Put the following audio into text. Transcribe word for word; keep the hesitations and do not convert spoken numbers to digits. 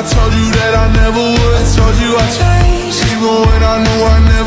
I told you that I never would. I told you I changed, even when I knew I never